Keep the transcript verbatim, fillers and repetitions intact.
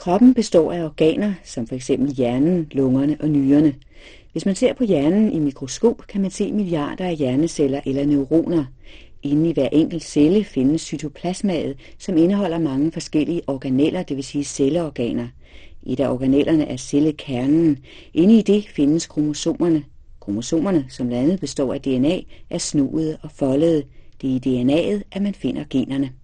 Kroppen består af organer, som for eksempel hjernen, lungerne og nyrerne. Hvis man ser på hjernen i mikroskop, kan man se milliarder af hjerneceller eller neuroner. Inde i hver enkelt celle findes cytoplasmaet, som indeholder mange forskellige organeller, det vil sige celleorganer. Et af organellerne er cellekernen. Inde i det findes kromosomerne. Kromosomerne, som blandt andet består af D N A, er snoede og foldede. Det er i D N A'et, at man finder generne.